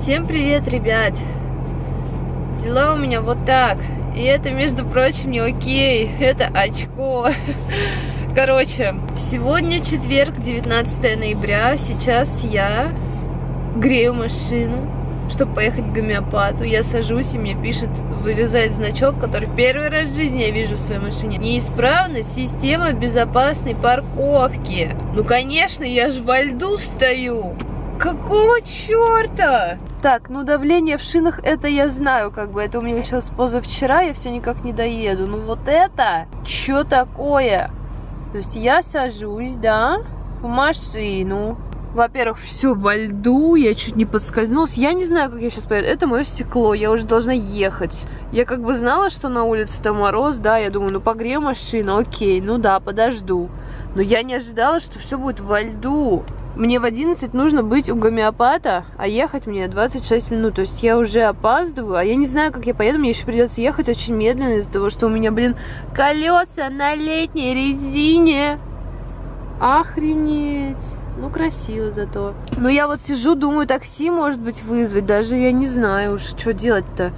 Всем привет, ребят! Дела у меня вот так. И это, между прочим, не окей. Это очко. Короче, сегодня четверг, 19 ноября. Сейчас я грею машину, чтобы поехать к гомеопату. Я сажусь, и мне пишет, вылезает значок, который первый раз в жизни я вижу в своей машине. Неисправность системы безопасной парковки. Ну, конечно, я же во льду стою. Какого черта? Так, ну давление в шинах, это я знаю, как бы, это у меня еще с позавчера, я все никак не доеду. Ну вот это, что такое? То есть я сажусь, да, в машину. Во-первых, все во льду, я чуть не подскользнулась. Я не знаю, как я сейчас поеду. Это мое стекло, я уже должна ехать. Я как бы знала, что на улице там мороз, да, я думаю, ну погрею машину, окей, ну да, подожду. Но я не ожидала, что все будет во льду. Мне в 11 нужно быть у гомеопата, а ехать мне 26 минут. То есть я уже опаздываю, а я не знаю, как я поеду. Мне еще придется ехать очень медленно из-за того, что у меня, блин, колеса на летней резине. Охренеть. Ну, красиво зато. Но я вот сижу, думаю, такси, может быть, вызвать. Даже я не знаю уж, что делать-то.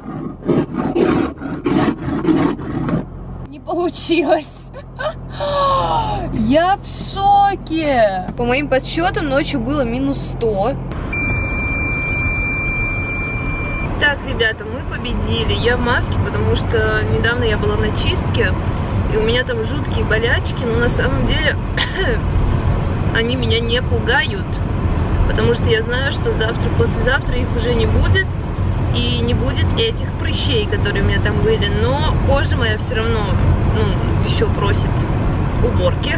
Не получилось. Я в шоке. По моим подсчетам, ночью было минус 100. Так, ребята, мы победили. Я в маске, потому что недавно я была на чистке, и у меня там жуткие болячки. Но на самом деле они меня не пугают, потому что я знаю, что завтра, послезавтра их уже не будет. И не будет этих прыщей, которые у меня там были. Но кожа моя все равно, ну, еще просит уборки.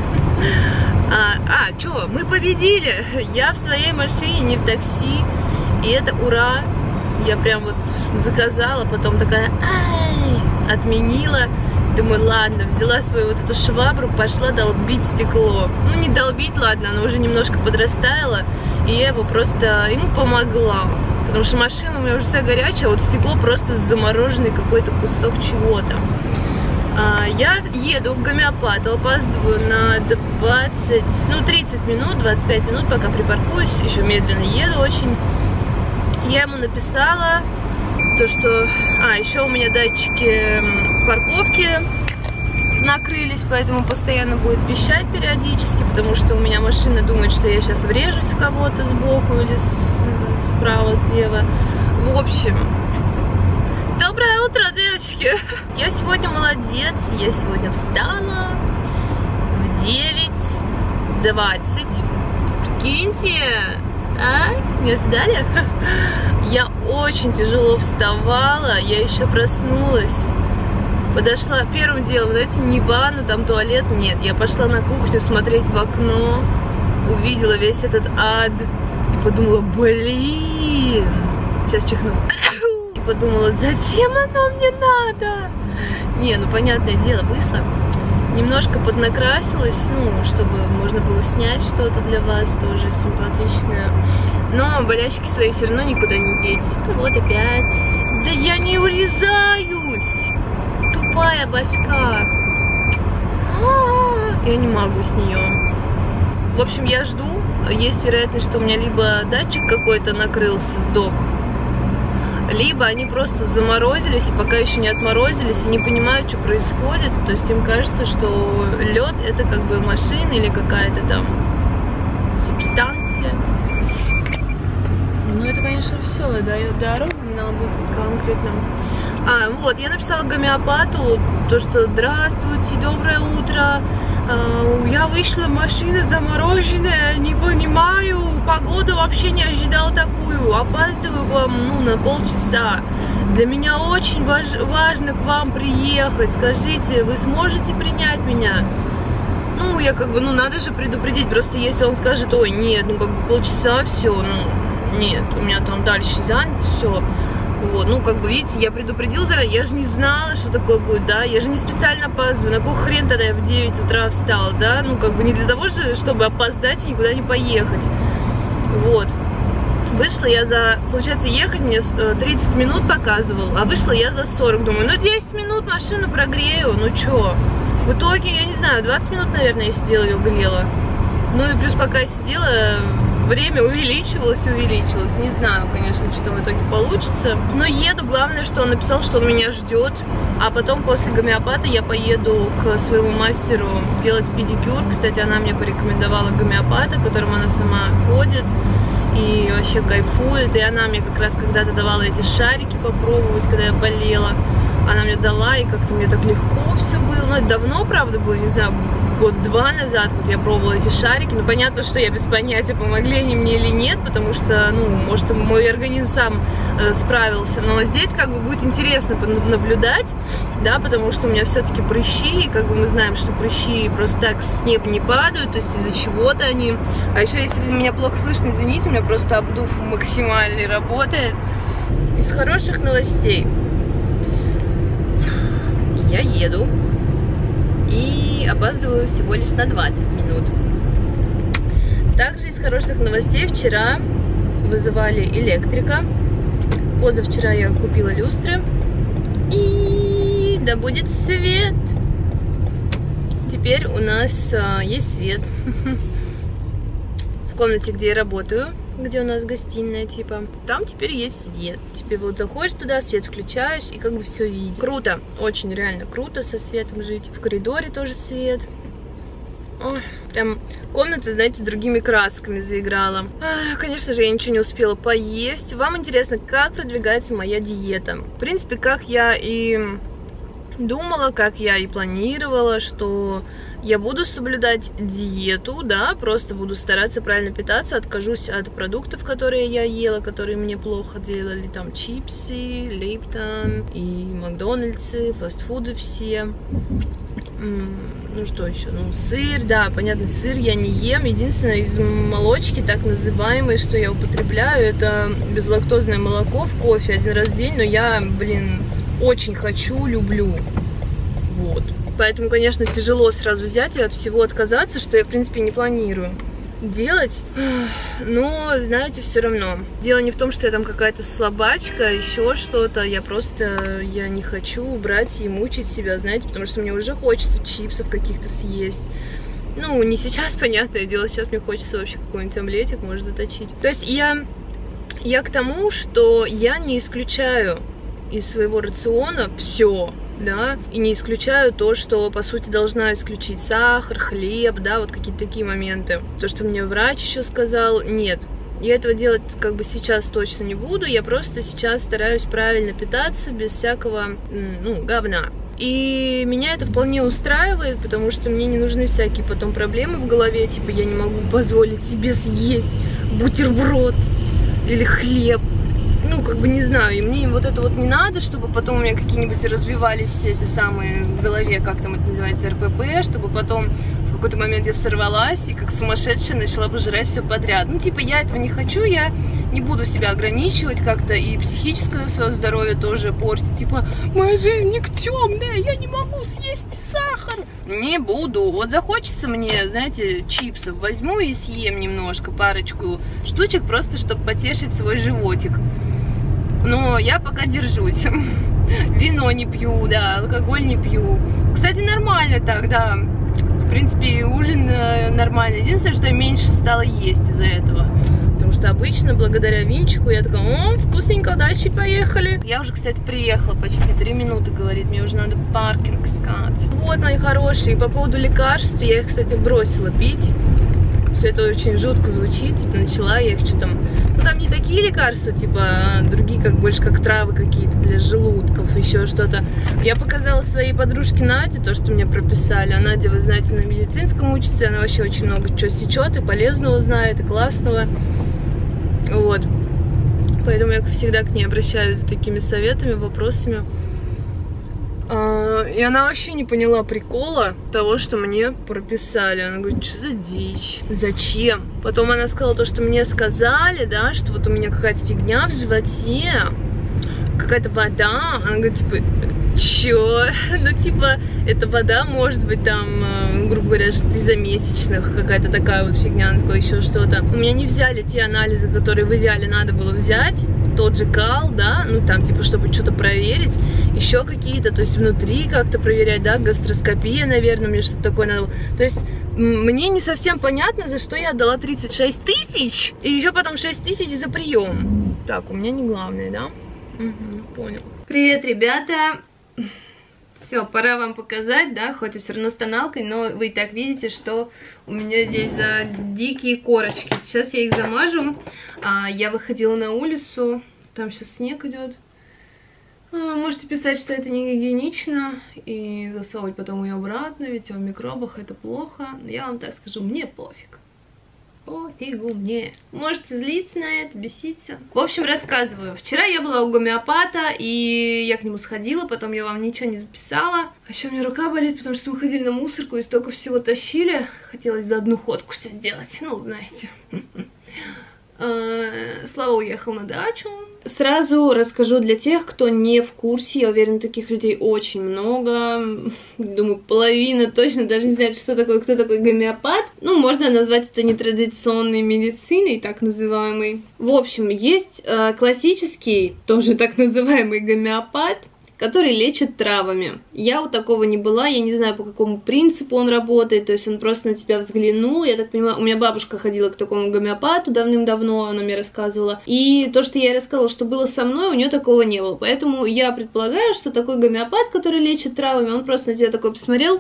Что, мы победили! Я в своей машине, не в такси. И это ура! Я прям вот заказала, потом такая, отменила. Думаю, ладно, взяла свою вот эту швабру, пошла долбить стекло. Ну, не долбить, ладно, оно уже немножко подрастаяло. И я его просто, ему помогла. Потому что машина у меня уже вся горячая, а вот стекло просто замороженный какой-то кусок чего-то. Я еду к гомеопату, опаздываю на 30 минут, 25 минут, пока припаркуюсь, еще медленно еду очень. Я ему написала то, что... еще у меня датчики парковки накрылись, поэтому постоянно будет пищать периодически, потому что у меня машина думает, что я сейчас врежусь в кого-то сбоку или справа, слева. В общем, доброе утро, девочки! Я сегодня молодец, я сегодня встала в 9:20. Прикиньте, не ждали? Я очень тяжело вставала, я еще проснулась. Подошла первым делом, знаете, не в ванну, там туалет, нет. Я пошла на кухню смотреть в окно, увидела весь этот ад и подумала, блин, сейчас чихну. И подумала, зачем оно мне надо? Не, ну понятное дело, вышла. Немножко поднакрасилась, ну, чтобы можно было снять что-то для вас, тоже симпатичное. Но болячки свои все равно никуда не деть. Ну вот опять. Да я не урезаюсь! Тупая башка. Я не могу с нее. В общем, я жду. Есть вероятность, что у меня либо датчик какой-то накрылся, сдох, либо они просто заморозились и пока еще не отморозились и не понимают, что происходит. То есть им кажется, что лед это как бы машина или какая-то там субстанция. Ну это, конечно, веселая дорога, надо будет конкретно. Вот, я написала гомеопату, то, что здравствуйте, доброе утро. Я вышла, машина замороженная, не понимаю, погода вообще не ожидала такую, опаздываю к вам, ну, на полчаса. Для меня очень важно к вам приехать, скажите, вы сможете принять меня? Ну, я как бы, ну, надо же предупредить, просто если он скажет, ой, нет, ну, как бы полчаса, все, ну, нет, у меня там дальше занято, все. Вот, ну, как бы, видите, я предупредила заранее, я же не знала, что такое будет, да, я же не специально опаздываю, на какой хрен тогда я в 9 утра встала, да, ну, как бы, не для того же, чтобы опоздать и никуда не поехать, вот. Вышла я за, получается, ехать мне 30 минут показывал, а вышла я за 40, думаю, ну, 10 минут машину прогрею, ну, чё. В итоге, я не знаю, 20 минут, наверное, я сидела, ее грела. Ну, и плюс, пока я сидела, время увеличивалось и увеличивалось. Не знаю, конечно, что там в итоге получится. Но еду, главное, что он написал, что он меня ждет. А потом после гомеопата я поеду к своему мастеру делать педикюр. Кстати, она мне порекомендовала гомеопата, к которому она сама ходит. И вообще кайфует. И она мне как раз когда-то давала эти шарики попробовать, когда я болела. Она мне дала, и как-то мне так легко все было. Ну, это давно, правда, было, не знаю, год-два назад вот я пробовала эти шарики. Ну, понятно, что я без понятия, помогли они мне или нет, потому что, ну, может, мой организм сам справился. Но здесь как бы будет интересно наблюдать, да, потому что у меня все-таки прыщи, и как бы мы знаем, что прыщи просто так с неба не падают, то есть из-за чего-то они. А еще, если меня плохо слышно, извините, у меня просто обдув максимальный работает. Из хороших новостей. Я еду и опаздываю всего лишь на 20 минут. Также из хороших новостей: вчера вызывали электрика, позавчера я купила люстры, и да будет свет. Теперь у нас есть свет в комнате, где я работаю, где у нас гостиная, типа, там теперь есть свет. Теперь вот заходишь туда, свет включаешь, и как бы все видишь. Круто, очень реально круто со светом жить. В коридоре тоже свет. Ой, прям комната, знаете, другими красками заиграла. Конечно же, я ничего не успела поесть. Вам интересно, как продвигается моя диета? В принципе, как я и думала, как я и планировала, что я буду соблюдать диету, да, просто буду стараться правильно питаться, откажусь от продуктов, которые я ела, которые мне плохо делали, там чипсы, Лептон и Макдональдсы, фастфуды все. Ну что еще? Ну, сыр, да, понятно, сыр я не ем. Единственное, из молочки, так называемой, что я употребляю, это безлактозное молоко в кофе один раз в день, но я, блин, очень хочу, люблю. Вот. Поэтому, конечно, тяжело сразу взять и от всего отказаться, что я, в принципе, не планирую делать. Но, знаете, все равно. Дело не в том, что я там какая-то слабачка, еще что-то. Я не хочу брать и мучить себя, знаете, потому что мне уже хочется чипсов каких-то съесть. Ну, не сейчас, понятное дело, сейчас мне хочется вообще какой-нибудь омлетик, может, заточить. То есть я к тому, что я не исключаю из своего рациона все, да, и не исключаю то, что, по сути, должна исключить сахар, хлеб, да, вот какие-то такие моменты. То, что мне врач еще сказал, нет, я этого делать как бы сейчас точно не буду, я просто сейчас стараюсь правильно питаться, без всякого, ну, говна. И меня это вполне устраивает, потому что мне не нужны всякие потом проблемы в голове, типа, я не могу позволить себе съесть бутерброд или хлеб. Ну, как бы, не знаю, и мне вот это вот не надо, чтобы потом у меня какие-нибудь развивались эти самые в голове, как там это называется, РПП, чтобы потом в какой-то момент я сорвалась и как сумасшедшая начала бы жрать все подряд. Ну, типа, я этого не хочу, я не буду себя ограничивать как-то, и психическое свое здоровье тоже портить. Типа, моя жизнь никчемная, я не могу съесть сахар. Не буду. Вот захочется мне, знаете, чипсов, возьму и съем немножко, парочку штучек, просто чтобы потешить свой животик. Но я пока держусь. Вино не пью, да, алкоголь не пью. Кстати, нормально так, да. В принципе, ужин нормальный. Единственное, что я меньше стала есть из-за этого. Потому что обычно, благодаря винчику, я такая, о, вкусненько, дальше поехали. Я уже, кстати, приехала, почти 3 минуты, говорит, мне уже надо паркинг искать. Вот, мои хорошие, по поводу лекарств, я их, кстати, бросила пить. Все это очень жутко звучит, типа, начала я их что там... Ну, там не такие лекарства, типа, а другие, как больше как травы какие-то для желудков, еще что-то. Я показала своей подружке Наде то, что мне прописали. А Надя, вы знаете, на медицинском учится, она вообще очень много чего сечет, и полезного знает, и классного. Вот. Поэтому я всегда к ней обращаюсь за такими советами, вопросами. И она вообще не поняла прикола того, что мне прописали. Она говорит, что за дичь? Зачем? Потом она сказала то, что мне сказали, да, что вот у меня какая-то фигня в животе, какая-то вода. Она говорит, типа, чё? Ну, типа, эта вода может быть там, грубо говоря, что-то из-за месячных, какая-то такая вот фигня. Она сказала, еще что-то. У меня не взяли те анализы, которые в идеале надо было взять. Тот же кал, да, ну там типа, чтобы что-то проверить, еще какие-то, то есть внутри как-то проверять, да, гастроскопия, наверное, мне что-то такое надо. То есть Мне не совсем понятно, за что я отдала 36 тысяч, и еще потом 6 тысяч за прием. Так, у меня не главное, да? Угу, понял. Привет, ребята. Все, пора вам показать, да, хоть и все равно с тоналкой, но вы и так видите, что у меня здесь за дикие корочки. Сейчас я их замажу. Я выходила на улицу, там сейчас снег идет. Можете писать, что это не гигиенично, и засовывать потом ее обратно, ведь в микробах это плохо. Я вам так скажу, мне пофиг. Пофигу мне. Можете злиться на это, беситься. В общем, рассказываю. Вчера я была у гомеопата, и я к нему сходила, потом я вам ничего не записала. А еще у меня рука болит, потому что мы ходили на мусорку и столько всего тащили. Хотелось за одну ходку все сделать, ну, знаете. Слава уехал на дачу. Сразу расскажу для тех, кто не в курсе. Я уверена, таких людей очень много. Думаю, половина точно даже не знает, что такое, кто такой гомеопат. Ну, можно назвать это нетрадиционной медициной, так называемой. В общем, есть классический, тоже так называемый гомеопат, который лечит травами. Я у такого не была, я не знаю, по какому принципу он работает, то есть он просто на тебя взглянул, я так понимаю, у меня бабушка ходила к такому гомеопату давным-давно, она мне рассказывала, и то, что я ей рассказывала, что было со мной, у нее такого не было, поэтому я предполагаю, что такой гомеопат, который лечит травами, он просто на тебя такой посмотрел,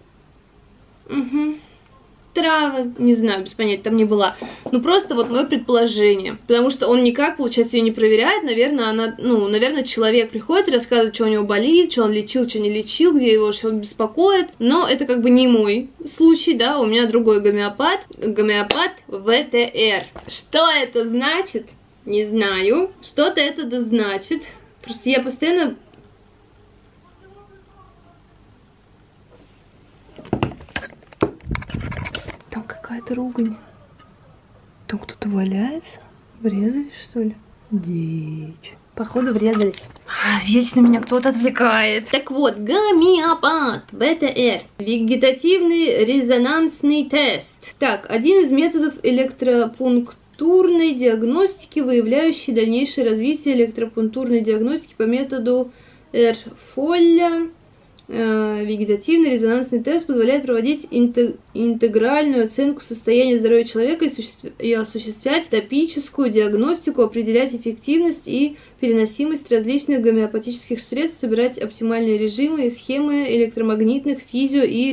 травы, не знаю, без понятия, там не была. Ну, просто вот мое предположение. Потому что он никак, получается, ее не проверяет. Наверное, наверное, человек приходит и рассказывает, что у него болит, что он лечил, что не лечил, где его что беспокоит. Но это как бы не мой случай, да, у меня другой гомеопат. Гомеопат ВТР. Что это значит? Не знаю. Что-то это да значит. Просто я постоянно... Там какая-то ругань. Там кто-то валяется. Врезались, что ли? Дичь. Походу, врезались. Вечно меня кто-то отвлекает. Так вот, гомеопат, ВТР. Вегетативный резонансный тест. Так, один из методов электропунктурной диагностики, выявляющий дальнейшее развитие электропунктурной диагностики по методу Эрфоля. Вегетативный резонансный тест позволяет проводить интегральную оценку состояния здоровья человека и осуществлять топическую диагностику, определять эффективность и переносимость различных гомеопатических средств, собирать оптимальные режимы и схемы электромагнитных, физио- и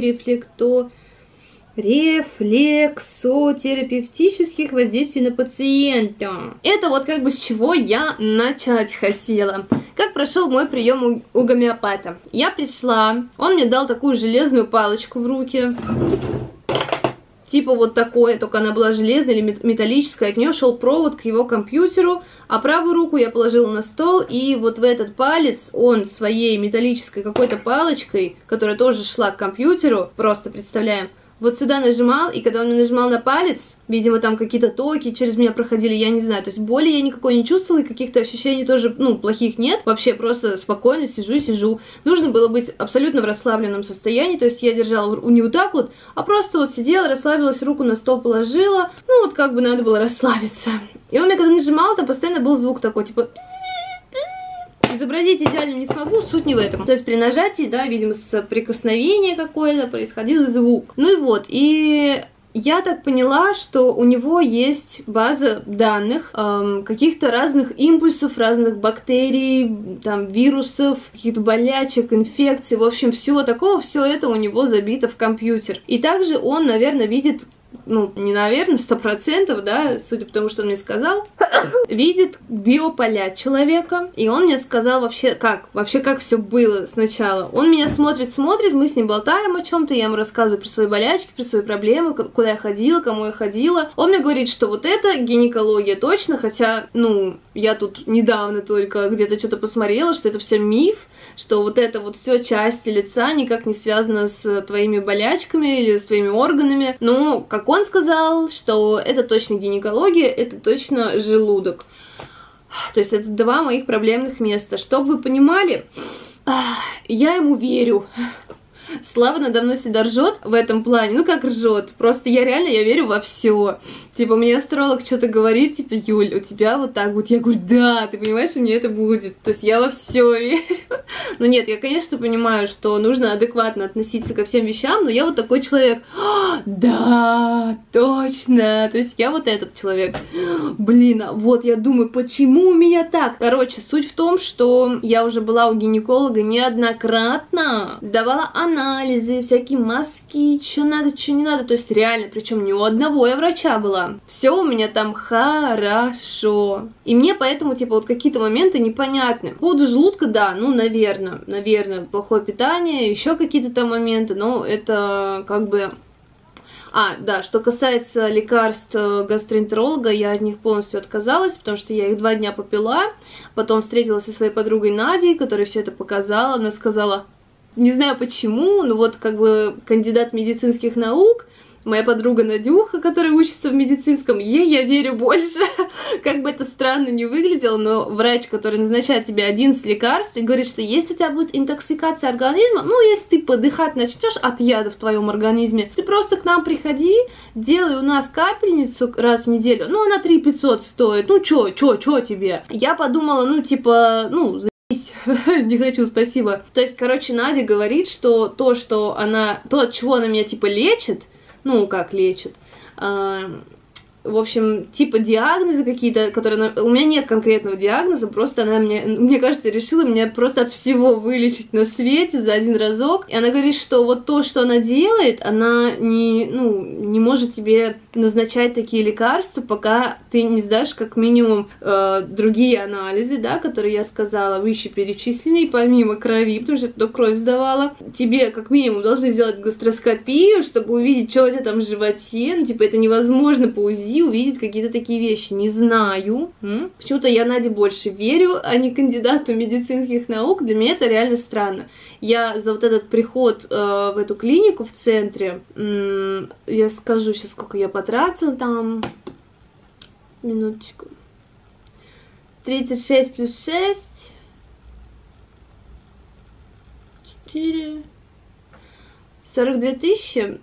рефлексотерапевтических воздействий на пациента. Это вот как бы с чего я начать хотела. Как прошел мой прием у гомеопата? Я пришла, он мне дал такую железную палочку в руки. Типа вот такое, только она была железная или металлическая. От нее шел провод к его компьютеру, а правую руку я положила на стол, и вот в этот палец он своей металлической какой-то палочкой, которая тоже шла к компьютеру, просто представляем, вот сюда нажимал, и когда он мне нажимал на палец, видимо, там какие-то токи через меня проходили, я не знаю, то есть боли я никакой не чувствовала, и каких-то ощущений тоже, ну, плохих нет, вообще просто спокойно сижу. Нужно было быть абсолютно в расслабленном состоянии, то есть я держала не вот так вот, а просто вот сидела, расслабилась, руку на стол положила, ну, вот как бы надо было расслабиться. И он мне когда нажимал, там постоянно был звук такой, типа... Изобразить идеально не смогу, суть не в этом. То есть при нажатии, да, видимо, соприкосновение какое-то происходил звук. Ну и вот, и я так поняла, что у него есть база данных, каких-то разных импульсов, разных бактерий, там, вирусов, каких-то болячек, инфекций, в общем, всего такого, все это у него забито в компьютер. И также он, наверное, видит... ну, не наверное, 100%, да, судя по тому, что он мне сказал, видит биополя человека, и он мне сказал вообще как все было сначала. Он меня смотрит, мы с ним болтаем о чем-то, я ему рассказываю про свои болячки, про свои проблемы, куда я ходила, кому я ходила. Он мне говорит, что вот это гинекология точно, хотя, ну, я тут недавно только где-то что-то посмотрела, что это все миф, что вот это вот все части лица никак не связано с твоими болячками или с твоими органами. Но, как он сказал, что это точно гинекология, это точно желудок. То есть это два моих проблемных места. Чтобы вы понимали, я ему верю. Слава надо мной всегда ржет в этом плане. Ну, как ржет. Просто я реально, я верю во все. Типа, мне астролог что-то говорит, типа, Юль, у тебя вот так вот. Я говорю, да, ты понимаешь, у меня это будет. То есть я во все верю. Но нет, я, конечно, понимаю, что нужно адекватно относиться ко всем вещам, но я вот такой человек. Да, точно. То есть я вот этот человек. Блин, а вот я думаю, почему у меня так? Короче, суть в том, что я уже была у гинеколога неоднократно, сдавала анализы, всякие мазки, что надо, что не надо. То есть реально, причем не у одного я врача была. Все у меня там хорошо. И мне поэтому, типа, вот какие-то моменты непонятны. По поводу желудка, да, ну, наверное, плохое питание, еще какие-то там моменты, но это как бы... Да, что касается лекарств гастроэнтеролога, я от них полностью отказалась, потому что я их 2 дня попила, потом встретилась со своей подругой Надей, которая все это показала, она сказала, не знаю почему, но вот как бы кандидат медицинских наук, моя подруга Надюха, которая учится в медицинском, ей я верю больше. Как бы это странно не выглядело, но врач, который назначает тебе 11 лекарств и говорит, что если у тебя будет интоксикация организма, ну, если ты подыхать начнешь от яда в твоем организме, ты просто к нам приходи, делай у нас капельницу раз в неделю, ну, она 3500 стоит, ну, чё тебе? Я подумала, ну, типа, ну, не хочу, спасибо. То есть, короче, Надя говорит, что то, от чего она меня, типа, лечит, ну, как лечит. В общем, типа диагнозы какие-то, которые... У меня нет конкретного диагноза, просто она мне кажется, решила меня просто от всего вылечить на свете за один разок. И она говорит, что вот то, что она делает, она не может тебе назначать такие лекарства, пока ты не сдашь как минимум другие анализы, да, которые я сказала, выше перечисленные, помимо крови, потому что я туда кровь сдавала. Тебе как минимум должны сделать гастроскопию, чтобы увидеть, что у тебя там в животе. Ну, типа, это невозможно по УЗИ увидеть какие-то такие вещи. Не знаю. Почему-то я Наде больше верю, а не кандидату медицинских наук. Для меня это реально странно. Я за вот этот приход в эту клинику в центре, я скажу сейчас, сколько я потратила там. Минуточку. 36 плюс 6. 4. 42 тысячи.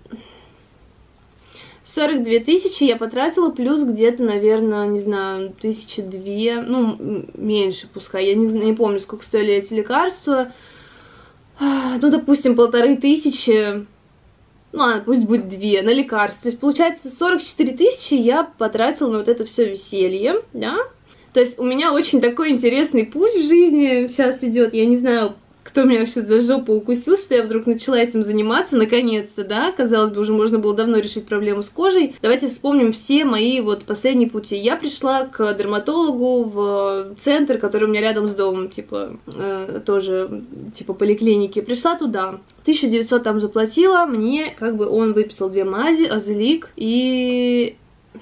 42 тысячи я потратила, плюс где-то, наверное, не знаю, 1002, ну, меньше пускай, я не помню, сколько стоили эти лекарства, ну, допустим, 1500, ну, ладно, пусть будет 2 на лекарства, то есть, получается, 44 тысячи я потратила на вот это все веселье, да, то есть, у меня очень такой интересный путь в жизни сейчас идет, я не знаю, кто меня вообще за жопу укусил, что я вдруг начала этим заниматься, наконец-то, да, казалось бы, уже можно было давно решить проблему с кожей. Давайте вспомним все мои вот последние пути. Я пришла к дерматологу в центр, который у меня рядом с домом, типа, тоже, типа, поликлиники. Пришла туда, 1900 там заплатила, мне, как бы, он выписал 2 мази, Азелик и...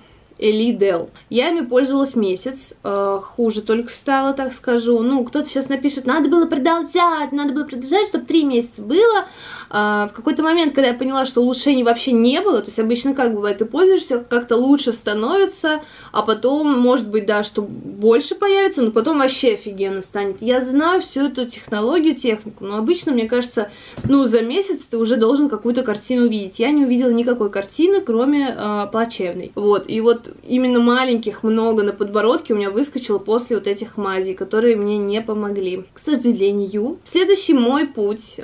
Элидел. Я ими пользовалась месяц, хуже только стало, так скажу. Ну, кто-то сейчас напишет, надо было продолжать, чтобы 3 месяца было. В какой-то момент, когда я поняла, что улучшений вообще не было, то есть обычно как бывает, ты пользуешься, как-то лучше становится, а потом, может быть, да, что больше появится, но потом вообще офигенно станет. Я знаю всю эту технологию, технику, но обычно, мне кажется, ну, за месяц ты уже должен какую-то картину увидеть. Я не увидела никакой картины, кроме плачевной. Вот, и вот именно маленьких много на подбородке у меня выскочило после вот этих мазей, которые мне не помогли, к сожалению. Следующий мой путь...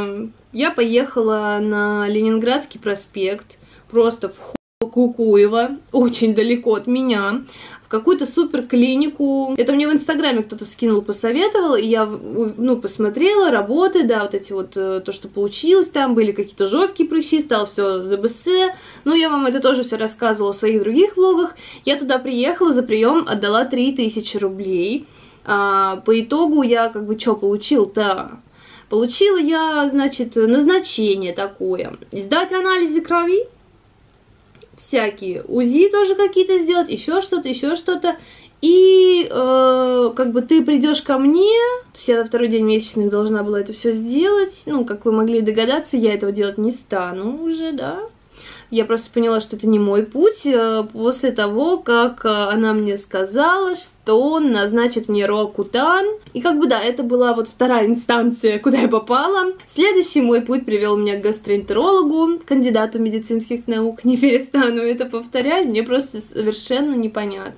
Я поехала на Ленинградский проспект, просто в Кукуево, очень далеко от меня, в какую-то супер клинику. Это мне в Инстаграме кто-то скинул, посоветовал, и я, ну, посмотрела, работы, да, вот эти вот, то, что получилось там, были какие-то жесткие прыщи, стало все ЗБС, ну, я вам это тоже все рассказывала в своих других влогах. Я туда приехала, за прием отдала 3000 рублей, по итогу я, как бы, что получил-то? Получила я, значит, назначение такое. Сдать анализы крови, всякие, УЗИ тоже какие-то сделать, еще что-то. И как бы ты придешь ко мне, то есть я на 2-й день месячных должна была это все сделать. Ну, как вы могли догадаться, я этого делать не стану уже, да. Я просто поняла, что это не мой путь после того, как она мне сказала, что что он назначит мне Roaccutane. И как бы да, это была вот вторая инстанция, куда я попала. Следующий мой путь привел меня к гастроэнтерологу, кандидату медицинских наук. Не перестану это повторять, мне просто совершенно непонятно.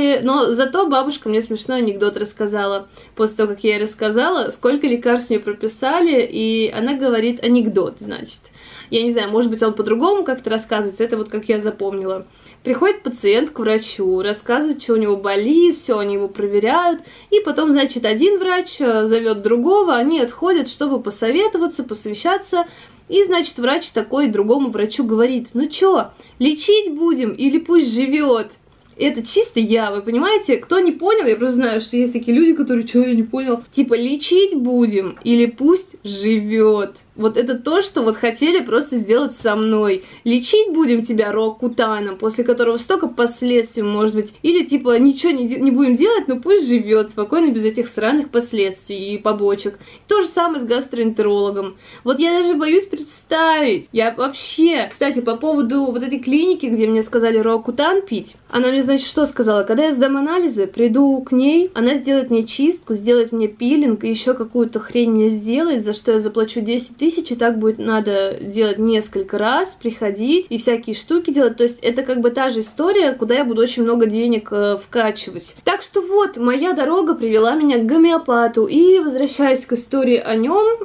Но зато бабушка мне смешной анекдот рассказала. После того, как я ей рассказала, сколько лекарств мне прописали, и она говорит анекдот, значит. Я не знаю, может быть, он по-другому как-то рассказывается, это вот как я запомнила. Приходит пациент к врачу, рассказывает, что у него болит, все, они его проверяют, и потом, значит, один врач зовет другого, они отходят, чтобы посоветоваться, посовещаться, и, значит, врач такой другому врачу говорит: ну чё, лечить будем или пусть живет? Это чисто я, вы понимаете? Кто не понял, я просто знаю, что есть такие люди, которые: чё, я не понял? Типа, лечить будем или пусть живет. Вот это то, что вот хотели просто сделать со мной. Лечить будем тебя Roaccutane'ом, после которого столько последствий может быть. Или типа, ничего не будем делать, но пусть живет спокойно, без этих сраных последствий и побочек. То же самое с гастроэнтерологом. Вот я даже боюсь представить. Я вообще... Кстати, по поводу вот этой клиники, где мне сказали Roaccutane пить, она мне, значит, что сказала? Когда я сдам анализы, приду к ней, она сделает мне чистку, сделает мне пилинг и еще какую-то хрень мне сделает, за что я заплачу 10 000, и так будет надо делать несколько раз, приходить и всякие штуки делать. То есть это как бы та же история, куда я буду очень много денег вкачивать. Так что вот, моя дорога привела меня к гомеопату. И возвращаясь к истории о нем,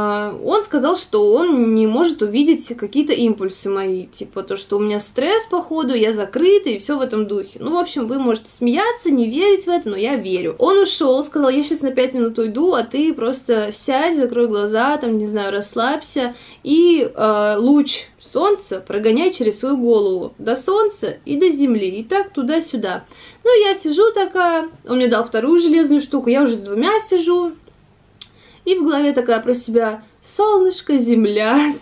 он сказал, что он не может увидеть какие-то импульсы мои. Типа то, что у меня стресс, походу, я закрыта и все в этом духе. Ну, в общем, вы можете смеяться, не верить в это, но я верю. Он ушел, сказал: я сейчас на 5 минут уйду, а ты просто сядь, закрой глаза, там, не знаю, расслабься, и луч солнца прогоняй через свою голову до солнца и до земли, и так туда-сюда. Ну, я сижу такая, он мне дал вторую железную штуку, я уже с 2 сижу, и в голове такая про себя: солнышко, земля,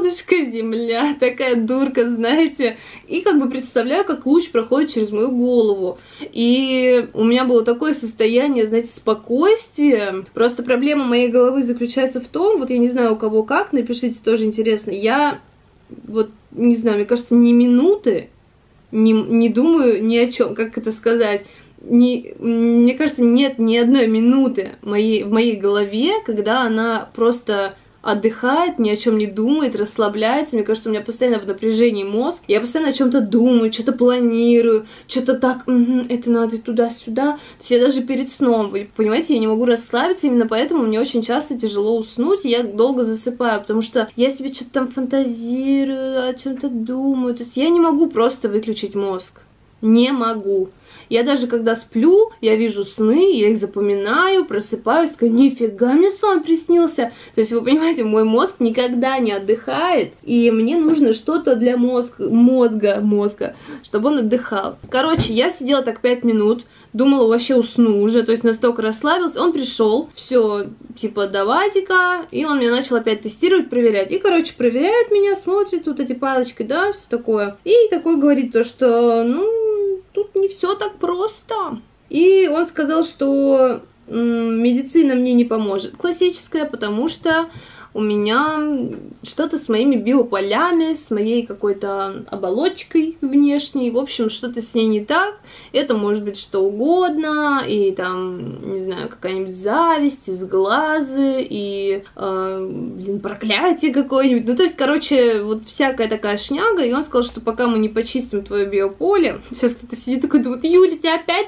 такая дурка, знаете. И как бы представляю, как луч проходит через мою голову. И у меня было такое состояние, знаете, спокойствия. Просто проблема моей головы заключается в том, вот я не знаю, у кого как, напишите, тоже интересно. Я вот, не знаю, мне кажется, ни минуты не думаю ни о чем, как это сказать. Мне кажется, нет ни одной минуты в моей голове, когда она просто отдыхает, ни о чем не думает, расслабляется. Мне кажется, у меня постоянно в напряжении мозг. Я постоянно о чем-то думаю, что-то планирую, что-то так, это надо туда-сюда. То есть я даже перед сном, вы понимаете, я не могу расслабиться, именно поэтому мне очень часто тяжело уснуть, и я долго засыпаю, потому что я себе что-то там фантазирую, о чем-то думаю. То есть я не могу просто выключить мозг. Не могу. Я даже когда сплю, я вижу сны, я их запоминаю, просыпаюсь, такая: нифига, мне сон приснился. То есть, вы понимаете, мой мозг никогда не отдыхает, и мне нужно что-то для мозга, чтобы он отдыхал. Короче, я сидела так 5 минут, думала, вообще усну уже, то есть настолько расслабился. Он пришел, все, типа, давайте-ка, и он меня начал опять тестировать, проверять. И, короче, проверяет меня, смотрит, вот эти палочки, да, все такое. И такой говорит то, что, тут не все так просто. И он сказал, что медицина мне не поможет, классическая, потому что у меня что-то с моими биополями, с моей какой-то оболочкой внешней, в общем, что-то с ней не так. Это может быть что угодно, и там, не знаю, какая-нибудь зависть, сглазы, и, проклятие какое-нибудь. Ну, то есть, короче, вот всякая такая шняга, и он сказал, что пока мы не почистим твое биополе, сейчас кто-то сидит такой, думает: Юля, тебя опять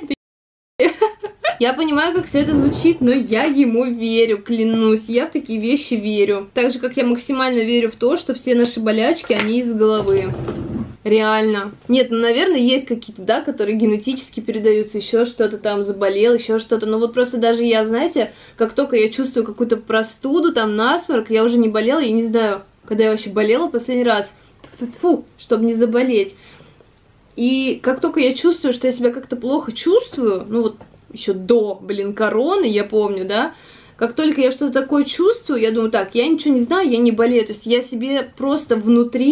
Я понимаю, как все это звучит, но я ему верю, клянусь. Я в такие вещи верю. Так же, как я максимально верю в то, что все наши болячки, они из головы. Реально. Нет, наверное, есть какие-то, да, которые генетически передаются, еще что-то там заболел, еще что-то. Но вот просто даже я, знаете, как только я чувствую какую-то простуду, там, насморк, я уже не болела, я не знаю, когда я вообще болела последний раз, чтобы не заболеть. И как только я чувствую, что я себя как-то плохо чувствую, ну вот, еще до, короны, я помню, да, как только я что-то такое чувствую, я думаю: так, я ничего не знаю, я не болею, то есть я себе просто внутри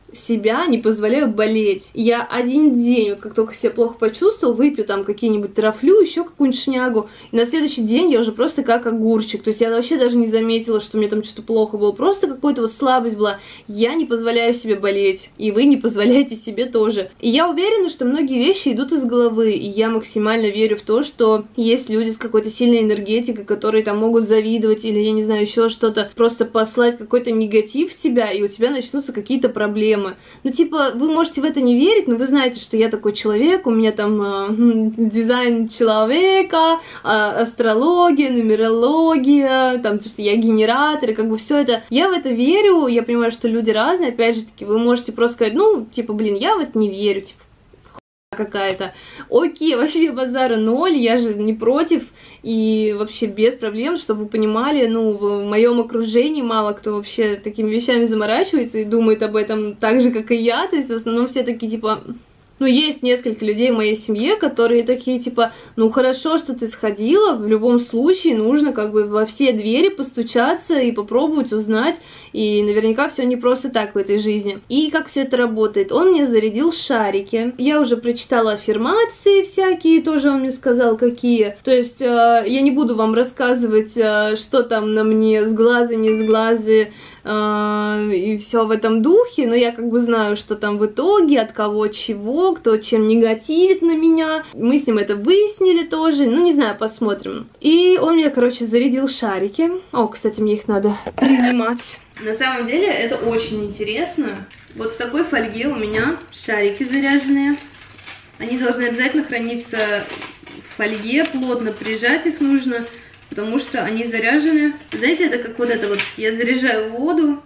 себя не позволяю болеть. Я один день, вот как только себя плохо почувствовал, выпью там какие-нибудь трафлю, еще какую-нибудь шнягу, и на следующий день я уже просто как огурчик. То есть я вообще даже не заметила, что мне там что-то плохо было. Просто какая-то вот слабость была. Я не позволяю себе болеть, и вы не позволяете себе тоже. И я уверена, что многие вещи идут из головы, и я максимально верю в то, что есть люди с какой-то сильной энергетикой, которые там могут завидовать, или, я не знаю, еще что-то, просто послать какой-то негатив в тебя, и у тебя начнутся какие-то проблемы. Ну, типа, вы можете в это не верить, но вы знаете, что я такой человек, у меня там дизайн человека, астрология, нумерология, там, то, что я генератор, и как бы все это. Я в это верю, я понимаю, что люди разные, опять же таки, вы можете просто сказать, ну, типа, блин, я в это не верю, типа, какая-то. Окей, вообще базара ноль, я же не против, и вообще без проблем, чтобы вы понимали, ну, в моем окружении мало кто вообще такими вещами заморачивается и думает об этом так же, как и я, то есть в основном все такие, типа... Ну, есть несколько людей в моей семье, которые такие, типа, ну, хорошо, что ты сходила, в любом случае нужно как бы во все двери постучаться и попробовать узнать, и наверняка все не просто так в этой жизни. И как все это работает? Он мне зарядил шарики, я уже прочитала аффирмации всякие, тоже он мне сказал, какие. То есть я не буду вам рассказывать, что там на мне с глаза, не с глаза, и все в этом духе, но я как бы знаю, что там в итоге, от кого чего, кто чем негативит на меня. Мы с ним это выяснили тоже, ну не знаю, посмотрим. И он мне, короче, зарядил шарики. О, кстати, мне их надо принимать. На самом деле это очень интересно. Вот в такой фольге у меня шарики заряженные. Они должны обязательно храниться в фольге, плотно прижать их нужно, потому что они заряжены. Знаете, это как вот это вот. Я заряжаю воду.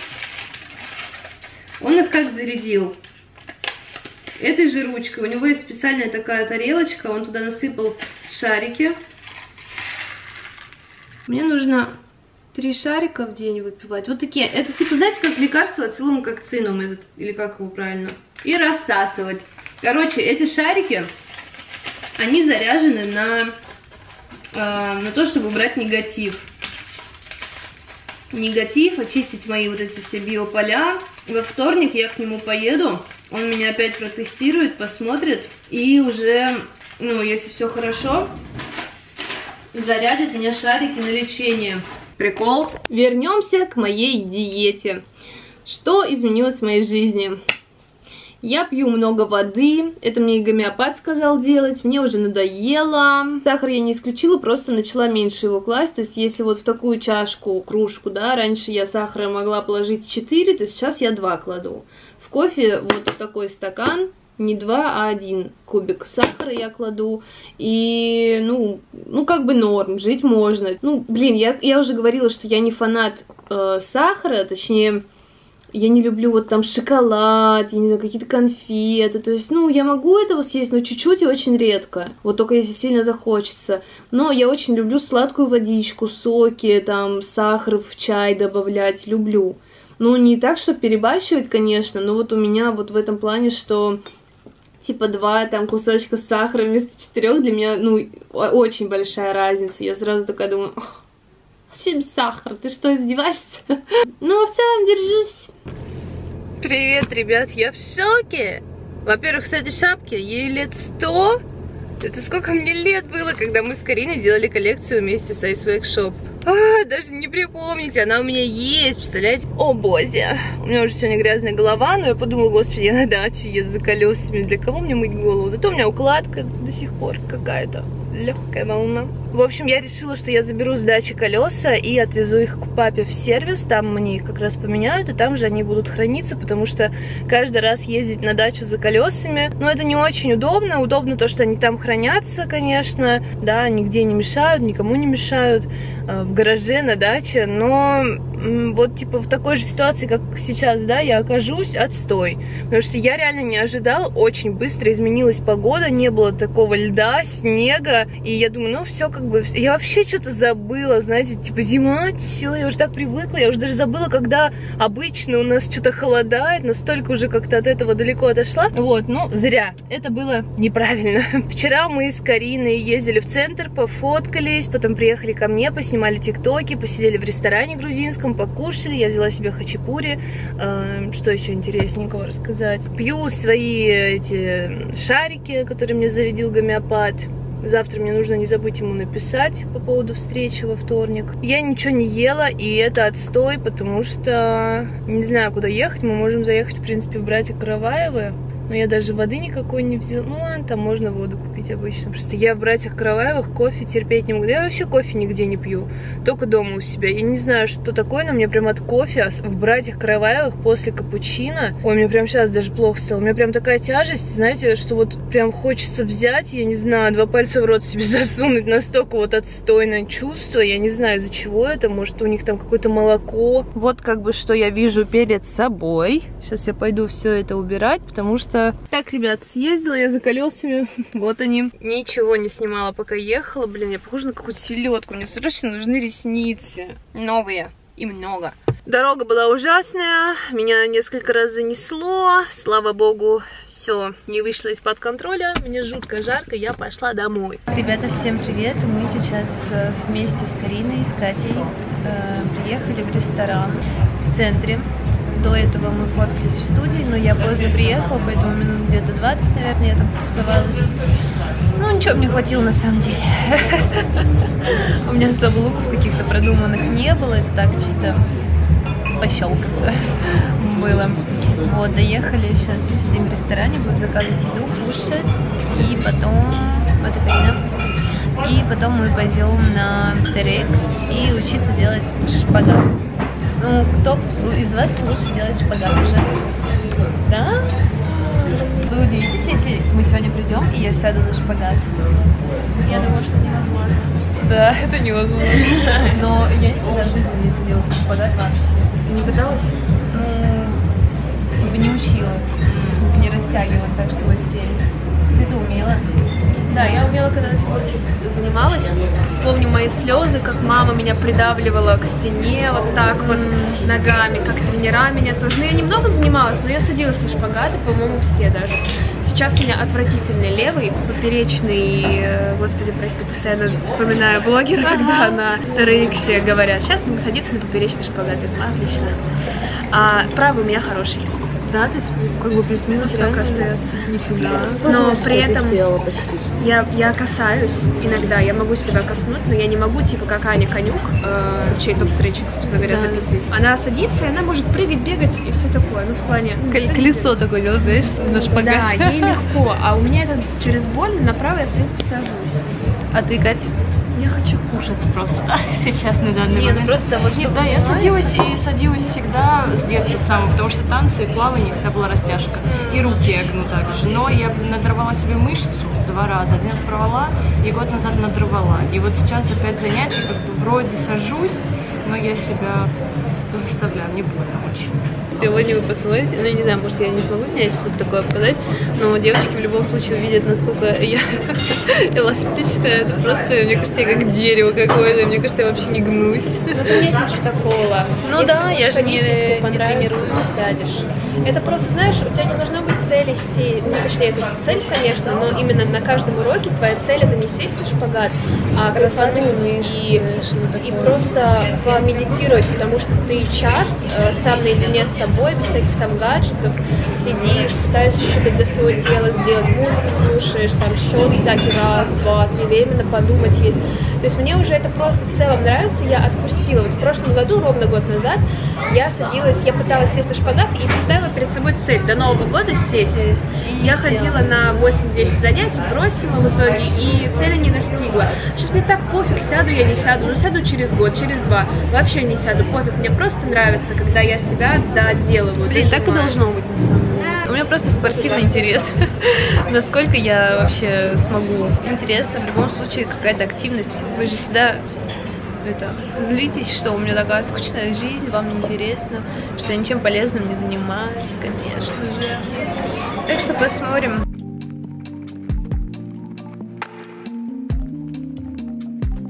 Он их как зарядил? Этой же ручкой. У него есть специальная такая тарелочка. Он туда насыпал шарики. Мне нужно 3 шарика в день выпивать. Вот такие. Это типа, знаете, как лекарство ацилумкокцином, этот, или как его правильно. И рассасывать. Короче, эти шарики, они заряжены на то, чтобы убрать негатив. Негатив, очистить мои вот эти все биополя. Во вторник я к нему поеду. Он меня опять протестирует, посмотрит. И уже, ну, если все хорошо, зарядит мне шарики на лечение. Прикол. Вернемся к моей диете. Что изменилось в моей жизни? Я пью много воды, это мне и гомеопат сказал делать, мне уже надоело. Сахар я не исключила, просто начала меньше его класть, то есть если вот в такую чашку, кружку, да, раньше я сахара могла положить 4, то сейчас я 2 кладу. В кофе вот в такой стакан, не 2, а 1 кубик сахара я кладу, и, ну как бы норм, жить можно. Ну, блин, я уже говорила, что я не фанат сахара, точнее... Я не люблю вот там шоколад, я не знаю, какие-то конфеты, то есть, ну, я могу этого съесть, но чуть-чуть и очень редко, вот только если сильно захочется. Но я очень люблю сладкую водичку, соки, там, сахар в чай добавлять, люблю. Ну, не так, что перебарщивать, конечно, но вот у меня вот в этом плане, что... Типа 2 там кусочка сахара вместо 4 для меня, ну, очень большая разница. Я сразу такая думаю... Чем сахар? Ты что, издеваешься? Ну, а в целом держусь. Привет, ребят, я в шоке. Во-первых, с этой шапки ей лет 100. Это сколько мне лет было, когда мы с Кариной делали коллекцию вместе с Ice Wake Shop. Даже не припомните, она у меня есть, представляете? О, боже, у меня уже сегодня грязная голова, но я подумала, господи, я на дачу еду за колесами, для кого мне мыть голову? Зато у меня укладка до сих пор какая-то. Легкая волна. В общем, я решила, что я заберу с дачи колеса и отвезу их к папе в сервис. Там мне их как раз поменяют, и там же они будут храниться, потому что каждый раз ездить на дачу за колесами, ну, это не очень удобно. Удобно то, что они там хранятся, конечно, да, нигде не мешают, никому не мешают, в гараже, на даче, но вот, типа, в такой же ситуации, как сейчас, да, я окажусь, отстой. Потому что я реально не ожидала, очень быстро изменилась погода, не было такого льда, снега, и я думаю, ну, все как как бы, я вообще что-то забыла, знаете, типа зима, все, я уже так привыкла, я уже даже забыла, когда обычно у нас что-то холодает, настолько уже как-то от этого далеко отошла. Вот, ну, зря, это было неправильно. Вчера мы с Кариной ездили в центр, пофоткались, потом приехали ко мне, поснимали тиктоки, посидели в ресторане грузинском, покушали, я взяла себе хачапури, что еще интересненького рассказать. Пью свои эти шарики, которые мне зарядил гомеопат. Завтра мне нужно не забыть ему написать по поводу встречи во вторник. Я ничего не ела, и это отстой, потому что не знаю, куда ехать. Мы можем заехать, в принципе, в братья Караваевы. Но я даже воды никакой не взяла. Ну ладно, там можно воду купить обычно. Потому что я в братьях Караваевых кофе терпеть не могу. Да я вообще кофе нигде не пью. Только дома у себя. Я не знаю, что такое, но мне прям от кофе в братьях Караваевых после капучино. Ой, мне прям сейчас даже плохо стало. У меня прям такая тяжесть, знаете, что вот прям хочется взять, я не знаю, 2 пальца в рот себе засунуть. Настолько вот отстойное чувство. Я не знаю, из-за чего это. Может, у них там какое-то молоко. Вот как бы что я вижу перед собой. Сейчас я пойду все это убирать, потому что... Так, ребят, съездила я за колесами, вот они. Ничего не снимала, пока ехала. Блин, я похожа на какую-то селедку. Мне срочно нужны ресницы. Новые и много. Дорога была ужасная, меня несколько раз занесло. Слава богу, все не вышло из-под контроля. Мне жутко жарко, я пошла домой. Ребята, всем привет. Мы сейчас вместе с Кариной и с Катей приехали в ресторан в центре. До этого мы фоткались в студии, но я поздно приехала, поэтому минут где-то 20, наверное, я там потусовалась. Ну, ничего, мне хватило на самом деле. У меня особо луков каких-то продуманных не было, это так чисто пощелкаться было. Вот, доехали, сейчас сидим в ресторане, будем заказывать еду, кушать, и потом... Вот это Карина. И потом мы пойдем на TRX и учиться делать шпагат. Ну, кто из вас лучше делает шпагат уже? Да? Вы удивитесь, если мы сегодня придем, и я сяду на шпагат. Я думаю, что невозможно. Да, это невозможно. Но я никогда в жизни не сидела на шпагат вообще. Ты не пыталась? Ну, типа не учила. Не растягивалась так, чтобы сесть. Ты умела? Да, я умела, когда на фигурке занималась. Помню мои слезы, как мама меня придавливала к стене вот так вот ногами, как тренера меня тоже. Ну, я немного занималась, но я садилась на шпагаты, по-моему, все даже. Сейчас у меня отвратительный левый, поперечный, господи, прости, постоянно вспоминаю блогера, когда на TRX говорят, сейчас будем садиться на поперечный шпагат. Отлично. А правый у меня хороший. Да, то есть как бы плюс-минус так остается. Нифига. Но при этом я касаюсь иногда, я могу себя коснуть, но я не могу, типа как Аня Конюк, чей топ-стрейчик, собственно говоря, записывать. Она садится, и она может прыгать, бегать и все такое. Ну, в плане... Колесо такое делать, знаешь, на шпагате. Да, ей легко. А у меня это через боль, на правой я, в принципе, сажусь. А ты, Кать? Я хочу кушать просто сейчас на данный момент. Ну просто вот нет, да, я садилась всегда с детства самого, потому что танцы и плавание всегда была растяжка. И руки я гну так же. Но я надорвала себе мышцу 2 раза. 1 раз порвала и год назад надрывала. И вот сейчас опять занятия, как бы вроде сажусь, но я себя заставляю, мне больно очень. Сегодня вы посмотрите, ну я не знаю, может я не смогу снять что-то такое показать, но девочки в любом случае увидят, насколько я эластичная. Это просто, мне кажется, я как дерево какое-то, мне кажется, я вообще не гнусь. Ну нет ничего такого. Ну если да, я же не тренируюсь. Сядешь. Это просто, знаешь, у тебя не должно быть цели сесть, ну точнее, это цель, конечно, но именно на каждом уроке твоя цель это не сесть на шпагат, а кайфануть и просто помедитировать, потому что ты час сам наедине с собой, без всяких там гаджетов, сидишь, пытаешься что-то для своего тела сделать, музыку слушаешь, там счет всякий раз, 2, 3, временно подумать есть. То есть мне уже это просто в целом нравится, я отпустила. Вот в прошлом году, ровно год назад, я садилась, я пыталась сесть на шпагат и поставила перед собой цель до Нового года сесть. Я ходила на 8-10 занятий, бросила в итоге и цели не достигла. Сейчас мне так пофиг, сяду я, не сяду, ну сяду через год, через 2, вообще не сяду, пофиг. Мне просто нравится, когда я себя доделываю. Блин, так и должно быть на самом деле. У меня просто спортивный интерес. Насколько я вообще смогу. Интересно, в любом случае, какая-то активность. Вы же всегда злитесь, что у меня такая скучная жизнь, вам не интересно, что я ничем полезным не занимаюсь, конечно же. Так что посмотрим.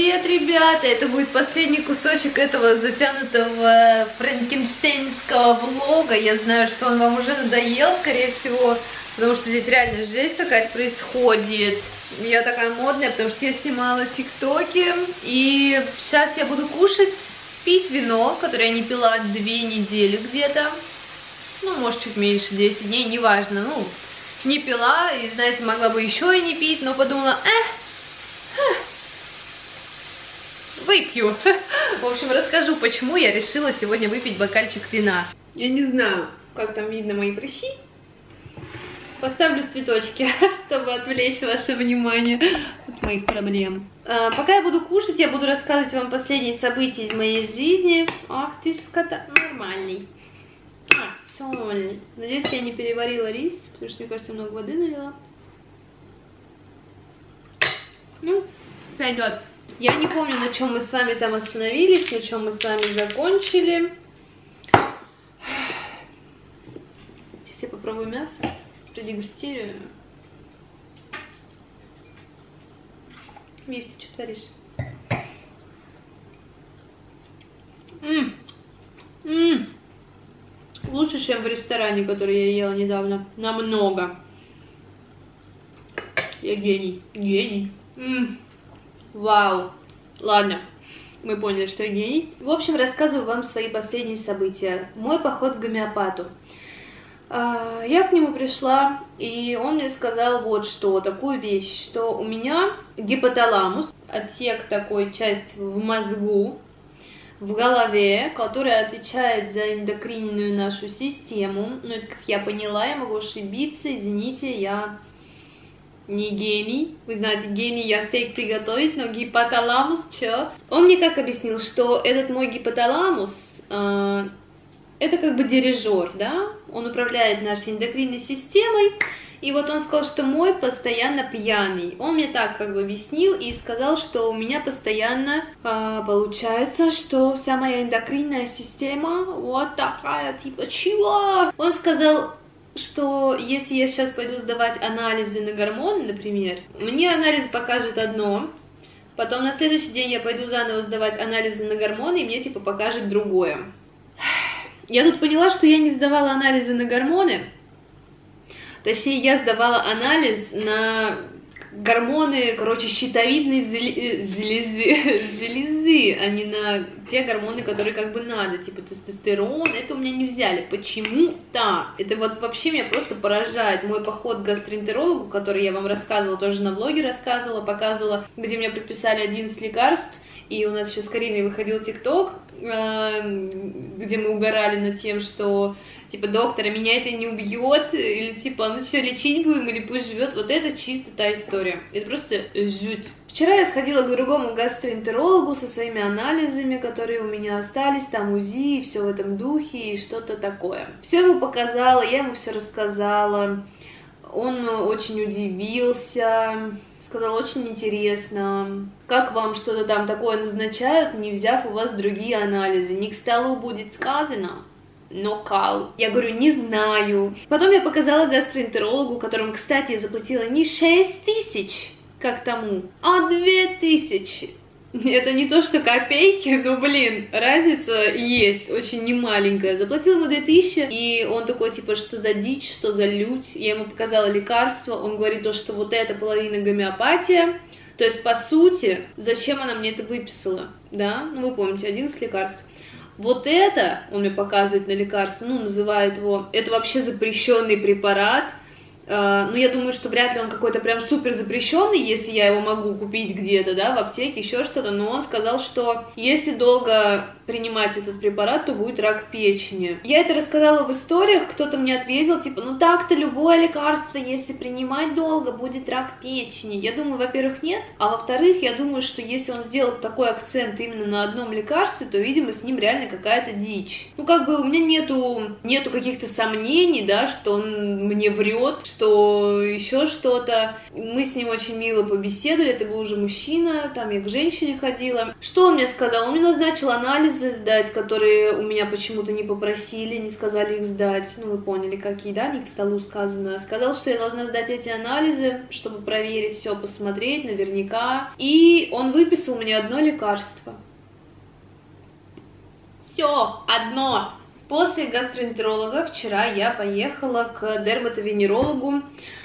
привет, ребята! Это будет последний кусочек этого затянутого франкенштейнского влога. Я знаю, что он вам уже надоел, скорее всего, потому что здесь реально жесть какая-то происходит. Я такая модная, потому что я снимала тиктоки. И сейчас я буду кушать, пить вино, которое я не пила 2 недели где-то. Ну, может, чуть меньше, 10 дней, неважно. Ну, не пила, и, знаете, могла бы еще и не пить, но подумала, выпью. В общем, расскажу, почему я решила сегодня выпить бокальчик вина. Я не знаю, как там видно мои прыщи. Поставлю цветочки, чтобы отвлечь ваше внимание от моих проблем. Пока я буду кушать, я буду рассказывать вам последние события из моей жизни. Ах ты ж скота, нормальный. Соль. Надеюсь, я не переварила рис, потому что, мне кажется, много воды налила. Ну, сойдет. Я не помню, на чем мы с вами там остановились, на чем мы с вами закончили. Сейчас я попробую мясо, продегустирую. Миф, ты что творишь? Лучше, чем в ресторане, который я ела недавно. Намного. Я гений. Гений. Вау. Ладно. Мы поняли, что я гений. В общем, рассказываю вам свои последние события. Мой поход к гомеопату. Я к нему пришла, и он мне сказал вот что, такую вещь, что у меня гипоталамус, отсек такой, часть в мозгу, в голове, которая отвечает за эндокринную нашу систему. Ну, это как я поняла, я могу ошибиться, извините, я не гений. Вы знаете, гений, я стейк приготовить, но гипоталамус, чё? Он мне как объяснил, что этот мой гипоталамус, это как бы дирижер, да? Он управляет нашей эндокринной системой. И вот он сказал, что мой постоянно пьяный. Он мне так как бы объяснил и сказал, что у меня постоянно получается, что вся моя эндокринная система вот такая, типа, чего? Он сказал, что если я сейчас пойду сдавать анализы на гормоны, например, мне анализ покажет одно, потом на следующий день я пойду заново сдавать анализы на гормоны, и мне типа покажет другое. Я тут поняла, что я не сдавала анализы на гормоны. Точнее, я сдавала анализ на гормоны, короче, щитовидной железы, а не на те гормоны, которые как бы надо, типа тестостерон. Это у меня не взяли. Почему-то. Это вот вообще меня просто поражает. Мой поход к гастроэнтерологу, который я вам рассказывала, тоже на влоге рассказывала, показывала, где мне прописали 11 лекарств. И у нас еще с Кариной выходил тикток, где мы угорали над тем, что, типа, доктора, меня это не убьет, или, типа, ну что, лечить будем, или пусть живет. Вот это чисто та история. Это просто жуть. Вчера я сходила к другому гастроэнтерологу со своими анализами, которые у меня остались, там УЗИ, и все в этом духе, и что-то такое. Все ему показала, я ему все рассказала. Он очень удивился, сказал, очень интересно, как вам что-то там такое назначают, не взяв у вас другие анализы. Не к столу будет сказано, но кал. Я говорю, не знаю. Потом я показала гастроэнтерологу, которому, кстати, я заплатила не 6 тысяч, как тому, а 2000. Это не то, что копейки, но, блин, разница есть, очень немаленькая. Заплатила ему 2000, и он такой, типа, что за дичь, что за лють. Я ему показала лекарство, он говорит то, что вот это половина гомеопатия. То есть, по сути, зачем она мне это выписала, да? Ну, вы помните, 11 лекарств. Вот это, он мне показывает на лекарство, ну, называет его, это вообще запрещенный препарат. Ну, я думаю, что вряд ли он какой-то прям супер запрещенный, если я его могу купить где-то, да, в аптеке, еще что-то, но он сказал, что если долго принимать этот препарат, то будет рак печени. Я это рассказала в историях, кто-то мне ответил, типа, ну так-то любое лекарство, если принимать долго, будет рак печени. Я думаю, во-первых, нет, а во-вторых, я думаю, что если он сделал такой акцент именно на одном лекарстве, то, видимо, с ним реально какая-то дичь. Ну, как бы у меня нету каких-то сомнений, да, что он мне врет, что еще что-то. Мы с ним очень мило побеседовали, это был уже мужчина, там я к женщине ходила. Что он мне сказал? Он мне назначил анализы сдать, которые у меня почему-то не попросили, не сказали их сдать. Ну, вы поняли, какие, да, не к столу сказано. Сказал, что я должна сдать эти анализы, чтобы проверить все, посмотреть наверняка. И он выписал мне одно лекарство. Все, одно. После гастроэнтеролога вчера я поехала к дерматовенерологу.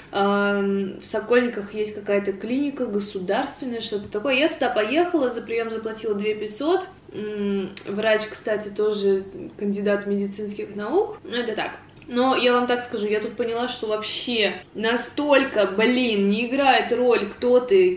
В Сокольниках есть какая-то клиника государственная, что-то такое. Я туда поехала, за прием заплатила 2500. Врач, кстати, тоже кандидат медицинских наук. Ну, это так. Но я вам так скажу, я тут поняла, что вообще настолько, не играет роль, кто ты,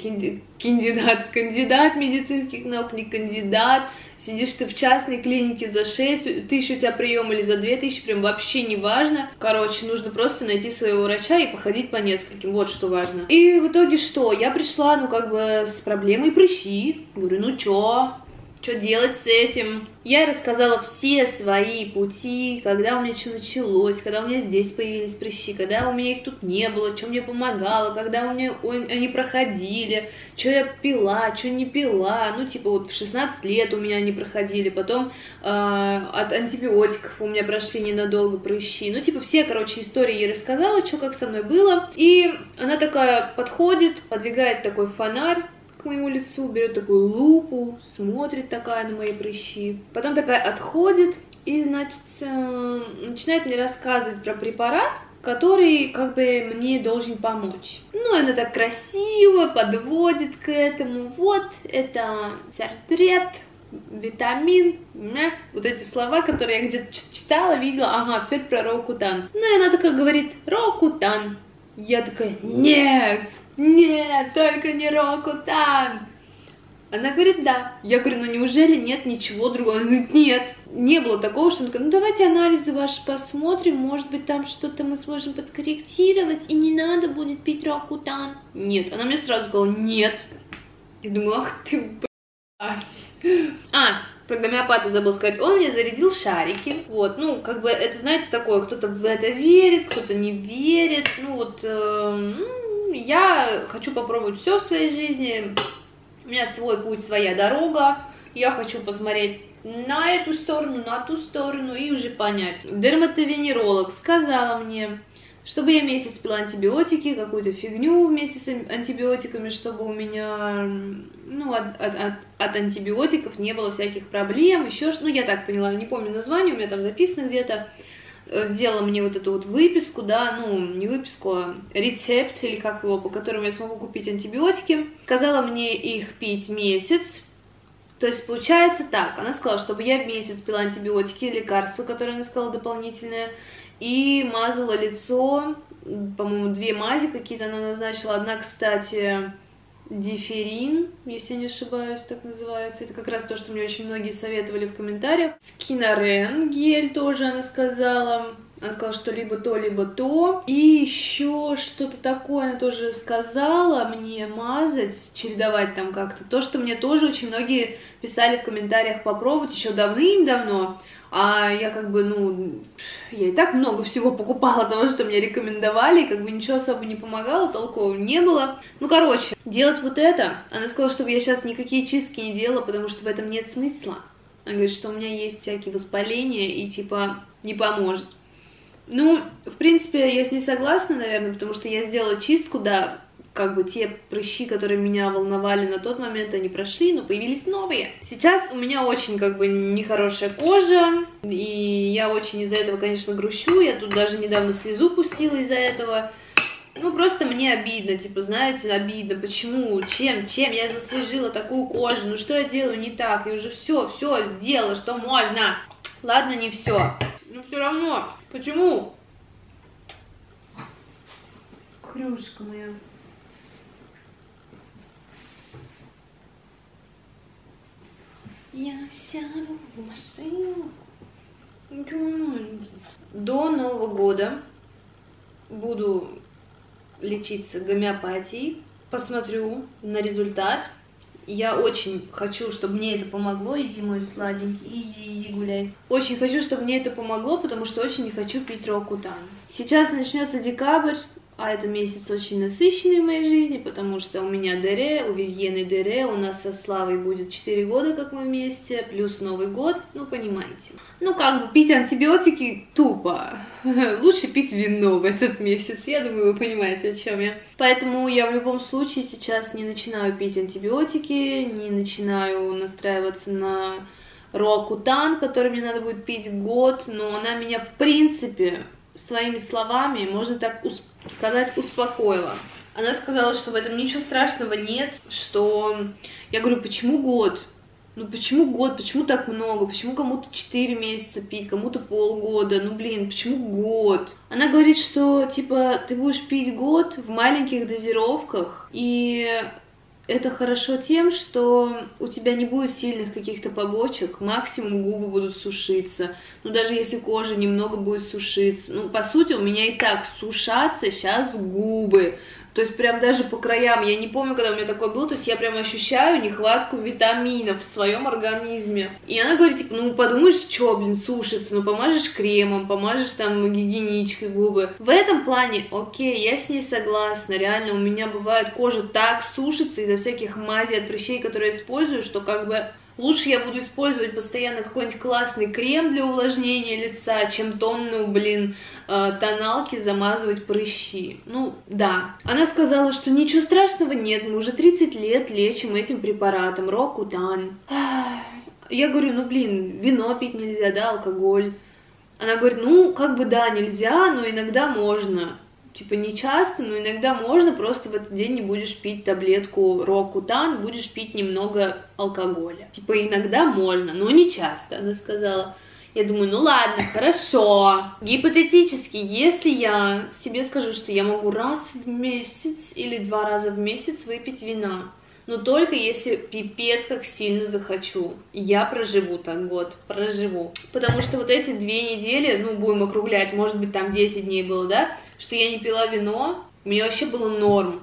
кандидат медицинских наук, не кандидат. Сидишь ты в частной клинике за 6 тысяч у тебя прием или за 2000, прям вообще не важно. Короче, нужно просто найти своего врача и походить по нескольким, вот что важно. И в итоге что? Я пришла, ну как бы с проблемой прыщи. Говорю, ну чё делать с этим? Я рассказала все свои пути, когда у меня что началось, когда у меня здесь появились прыщи, когда у меня их тут не было, что мне помогало, когда у меня они проходили, что я пила, что не пила. Ну, типа, вот в 16 лет у меня они проходили, потом от антибиотиков у меня прошли ненадолго прыщи. Ну, типа, все, короче, истории ей рассказала, что как со мной было. И она такая подходит, подвигает такой фонарь к моему лицу, берет такую лупу, смотрит такая на мои прыщи. Потом такая отходит и, значит, начинает мне рассказывать про препарат, который как бы мне должен помочь. Ну, она так красиво подводит к этому. Вот, это сартрет, витамин, вот эти слова, которые я где-то читала, видела, ага, все это про Рокутан. Ну, и она такая говорит, Рокутан. Я такая, нет, только не Рокутан. Она говорит, да. Я говорю, ну неужели нет ничего другого? Она говорит, нет. Не было такого, что она такая, ну давайте анализы ваши посмотрим, может быть там что-то мы сможем подкорректировать, и не надо будет пить Рокутан. Нет, она мне сразу сказала, нет. Я думаю, ах ты, блядь. Про гомеопата забыла сказать, он мне зарядил шарики, вот, ну, как бы, это, знаете, такое, кто-то в это верит, кто-то не верит, ну, вот, я хочу попробовать все в своей жизни, у меня свой путь, своя дорога, я хочу посмотреть на эту сторону, на ту сторону и уже понять. Дерматовенеролог сказала мне, чтобы я месяц пила антибиотики, какую-то фигню вместе с антибиотиками, чтобы у меня, ну, от антибиотиков не было всяких проблем, еще что, ну, я так поняла, не помню название, у меня там записано где-то, сделала мне вот эту вот выписку, да, ну, не выписку, а рецепт, или как его, по которому я смогу купить антибиотики, сказала мне их пить месяц. То есть получается так, она сказала, чтобы я в месяц пила антибиотики, лекарства, которые она сказала дополнительные, и мазала лицо, по-моему, 2 мази какие-то она назначила. Одна, кстати, диферин, если я не ошибаюсь, так называется. Это как раз то, что мне очень многие советовали в комментариях. Скинорен гель тоже она сказала. Она сказала, что либо то. И еще что-то такое она тоже сказала мне мазать, чередовать там как-то. То, что мне тоже очень многие писали в комментариях попробовать еще давным-давно. А я как бы, ну, я и так много всего покупала того, что мне рекомендовали, и как бы ничего особо не помогало, толкового не было. Ну, короче, делать вот это, она сказала, чтобы я сейчас никакие чистки не делала, потому что в этом нет смысла. Она говорит, что у меня есть всякие воспаления и, типа, не поможет. Ну, в принципе, я с ней согласна, наверное, потому что я сделала чистку, да, как бы те прыщи, которые меня волновали на тот момент, они прошли, но появились новые. Сейчас у меня очень, как бы, нехорошая кожа, и я очень из-за этого, конечно, грущу, я тут даже недавно слезу пустила из-за этого. Ну, просто мне обидно, типа, знаете, обидно, почему, чем я заслужила такую кожу, ну, что я делаю не так, я уже все сделала, что можно. Ладно, не все, но все равно, почему? Хрюшка моя. Я сяду в машину. До Нового года буду лечиться гомеопатией. Посмотрю на результат. Я очень хочу, чтобы мне это помогло. Иди, мой сладенький, иди гуляй. Очень хочу, чтобы мне это помогло, потому что очень не хочу пить Рокутан. Сейчас начнется декабрь, А это месяц очень насыщенный в моей жизни, потому что у меня ДР, у Вивьены ДР, у нас со Славой будет 4 года, как мы вместе, плюс Новый год, ну, понимаете. Ну, как бы пить антибиотики тупо. Лучше пить вино в этот месяц, я думаю, вы понимаете, о чем я. Поэтому я в любом случае сейчас не начинаю пить антибиотики, не начинаю настраиваться на Roacutan, который мне надо будет пить год, но она меня, в принципе, своими словами, можно так сказать, успокоила. Она сказала, что в этом ничего страшного нет, что... Я говорю, почему год? Ну почему год? Почему так много? Почему кому-то 4 месяца пить, кому-то полгода? Ну блин, почему год? Она говорит, что типа ты будешь пить год в маленьких дозировках, и это хорошо тем, что у тебя не будет сильных каких-то побочек, максимум губы будут сушиться, ну даже если кожа немного будет сушиться, ну по сути у меня и так сушатся сейчас губы, то есть прям даже по краям, я не помню, когда у меня такое было, то есть я прям ощущаю нехватку витаминов в своем организме. И она говорит, типа, ну подумаешь, что, блин, сушится, ну помажешь кремом, помажешь там гигиеничкой губы. В этом плане, окей, я с ней согласна, реально у меня бывает кожа так сушится из-за всяких мазей от прыщей, которые я использую, что как бы... Лучше я буду использовать постоянно какой-нибудь классный крем для увлажнения лица, чем тонну, блин, тоналки замазывать прыщи. Ну, да. Она сказала, что ничего страшного нет, мы уже 30 лет лечим этим препаратом, Roacutan. Я говорю, ну, блин, вино пить нельзя, да, алкоголь. Она говорит, ну, как бы да, нельзя, но иногда можно. Типа не часто, но иногда можно, просто в этот день не будешь пить таблетку Roacutan, будешь пить немного алкоголя. Типа иногда можно, но не часто, она сказала. Я думаю, ну ладно, хорошо. Гипотетически, если я себе скажу, что я могу раз в месяц или 2 раза в месяц выпить вина, но только если пипец как сильно захочу. Я проживу так год, проживу. Потому что вот эти 2 недели, ну будем округлять, может быть там 10 дней было, да, что я не пила вино, мне вообще было норм.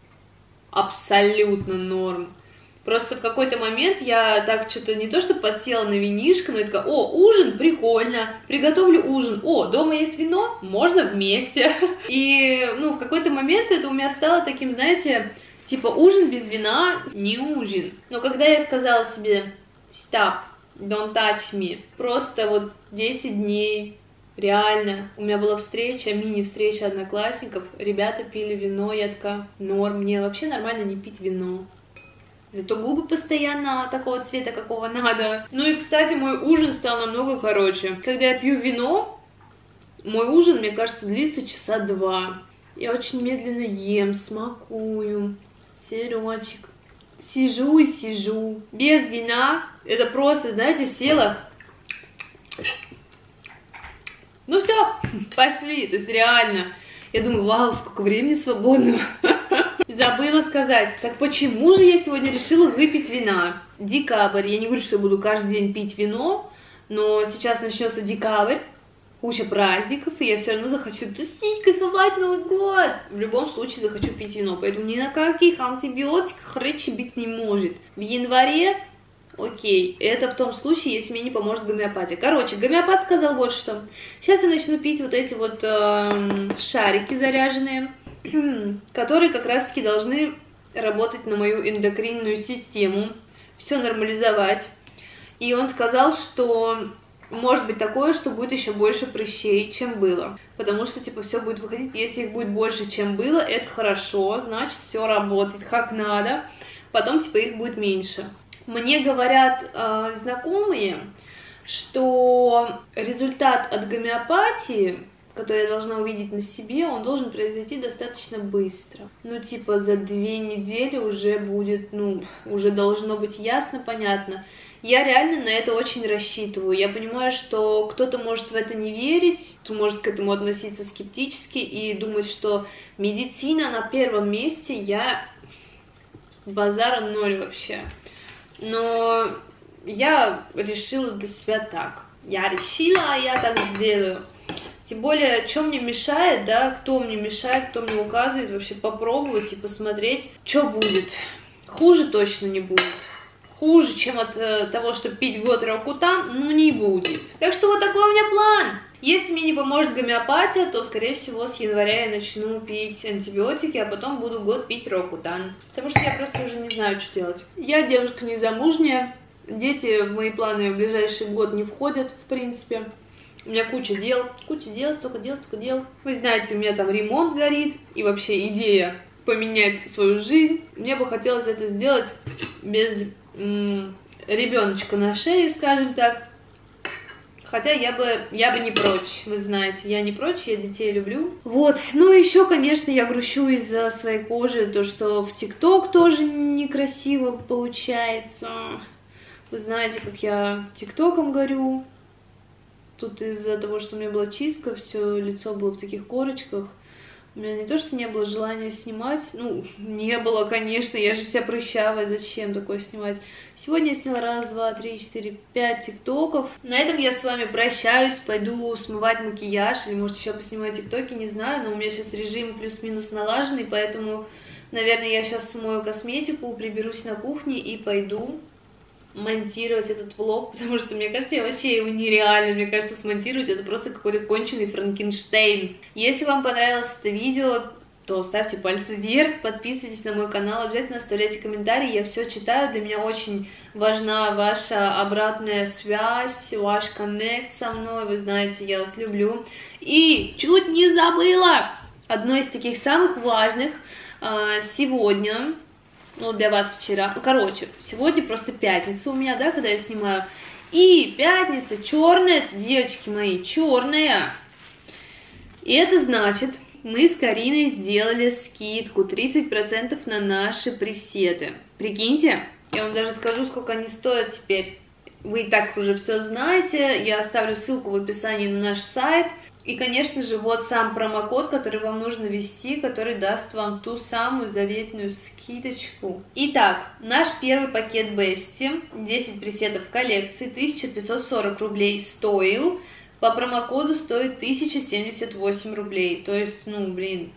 Абсолютно норм. Просто в какой-то момент я так что-то не то что подсела на винишко, но я такая, о, ужин, прикольно, приготовлю ужин, о, дома есть вино, можно вместе. И, ну, в какой-то момент это у меня стало таким, знаете, типа ужин без вина не ужин. Но когда я сказала себе, stop, don't touch me, просто вот 10 дней, реально, у меня была встреча, мини-встреча одноклассников, ребята пили вино, я такая, норм, мне вообще нормально не пить вино. Зато губы постоянно такого цвета, какого надо. Ну и, кстати, мой ужин стал намного короче. Когда я пью вино, мой ужин, мне кажется, длится часа 2. Я очень медленно ем, смакую, сырочек. Сижу и сижу. Без вина, это просто, знаете, села... Ну все, пошли, то есть реально. Я думаю, вау, сколько времени свободного. Забыла сказать, так почему же я сегодня решила выпить вина? Декабрь, я не говорю, что я буду каждый день пить вино, но сейчас начнется декабрь, куча праздников, и я все равно захочу тусить, кайфовать Новый год. В любом случае захочу пить вино, поэтому ни на каких антибиотиках речи быть не может. В январе... Окей, это в том случае, если мне не поможет гомеопатия. Короче, гомеопат сказал вот что. Сейчас я начну пить вот эти вот шарики заряженные, которые как раз-таки должны работать на мою эндокринную систему, все нормализовать. И он сказал, что может быть такое, что будет еще больше прыщей, чем было. Потому что, типа, все будет выходить. Если их будет больше, чем было, это хорошо, значит, все работает как надо. Потом, типа, их будет меньше. Мне говорят знакомые, что результат от гомеопатии, который я должна увидеть на себе, он должен произойти достаточно быстро. Ну, типа, за 2 недели уже будет, ну, уже должно быть ясно, понятно. Я реально на это очень рассчитываю. Я понимаю, что кто-то может в это не верить, кто может к этому относиться скептически и думать, что медицина на первом месте, я базара 0 вообще. Но я решила для себя так. Я решила, а я так сделаю. Тем более, что мне мешает, да, кто мне мешает, кто мне указывает вообще попробовать и посмотреть, что будет. Хуже точно не будет. Хуже, чем от того, что пить год Roacutan, ну не будет. Так что вот такой у меня план. Если мне не поможет гомеопатия, то, скорее всего, с января я начну пить антибиотики, а потом буду год пить Рокутан. Потому что я просто уже не знаю, что делать. Я девушка незамужняя, дети в мои планы в ближайший год не входят, в принципе. У меня куча дел, столько дел. Вы знаете, у меня там ремонт горит, и вообще идея поменять свою жизнь. Мне бы хотелось это сделать без ребеночка на шее, скажем так. Хотя я бы не прочь, вы знаете, я не прочь, я детей люблю. Вот, ну еще, конечно, я грущу из-за своей кожи, то, что в ТикТок тоже некрасиво получается. Вы знаете, как я ТикТоком горю. Тут из-за того, что у меня была чистка, все лицо было в таких корочках. У меня не то, что не было желания снимать, ну, не было, конечно, я же вся прыщавая, зачем такое снимать. Сегодня я сняла 1, 2, 3, 4, 5 тиктоков. На этом я с вами прощаюсь, пойду смывать макияж, или может еще поснимаю тиктоки, не знаю, но у меня сейчас режим плюс-минус налаженный, поэтому, наверное, я сейчас смою косметику, приберусь на кухне и пойду монтировать этот влог, потому что, мне кажется, я вообще его нереально, мне кажется, смонтировать это просто какой-то конченый Франкенштейн. Если вам понравилось это видео, то ставьте пальцы вверх, подписывайтесь на мой канал, обязательно оставляйте комментарии, я все читаю, для меня очень важна ваша обратная связь, ваш коннект со мной, вы знаете, я вас люблю. И чуть не забыла, одно из таких самых важных сегодня, ну, для вас вчера, короче, сегодня просто пятница у меня, да, когда я снимаю, и пятница черная, девочки мои, черная, и это значит, мы с Кариной сделали скидку 30% на наши пресеты, прикиньте, я вам даже скажу, сколько они стоят теперь, вы и так уже все знаете, я оставлю ссылку в описании на наш сайт. И, конечно же, вот сам промокод, который вам нужно ввести, который даст вам ту самую заветную скидочку. Итак, наш первый пакет Бести, 10 пресетов коллекции, 1540 рублей стоил. По промокоду стоит 1078 рублей. То есть, ну, блин,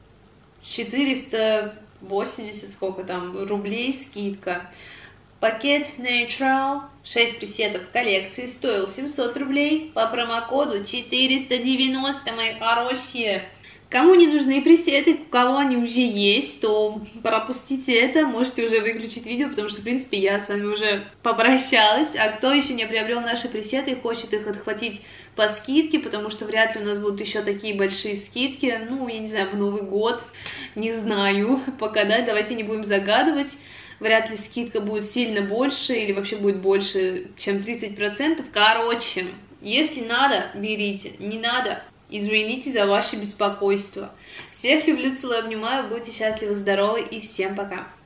480 сколько там рублей скидка. Пакет Natural, 6 пресетов коллекции, стоил 700 рублей, по промокоду 490, мои хорошие. Кому не нужны пресеты, у кого они уже есть, то пропустите это, можете уже выключить видео, потому что, в принципе, я с вами уже попрощалась. А кто еще не приобрел наши пресеты и хочет их отхватить по скидке, потому что вряд ли у нас будут еще такие большие скидки, ну, я не знаю, в Новый год, не знаю, пока, да, давайте не будем загадывать. Вряд ли скидка будет сильно больше или вообще будет больше, чем 30%. Короче, если надо, берите. Не надо, извините за ваше беспокойство. Всех люблю, целую, обнимаю. Будьте счастливы, здоровы и всем пока.